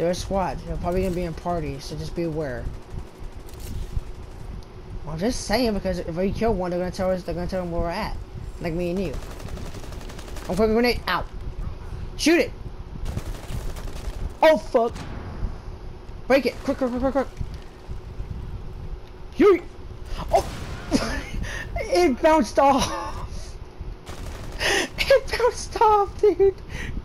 They're a squad. They're probably gonna be in parties, so just be aware. Well, I'm just saying, because if we kill one, they're gonna tell us. They're gonna tell them where we're at, like me and you. I'm throwing a grenade. Ow! Shoot it! Oh fuck! Break it! Quick, quick, quick, quick, quick! Yeet! Oh! It bounced off! It bounced off, dude!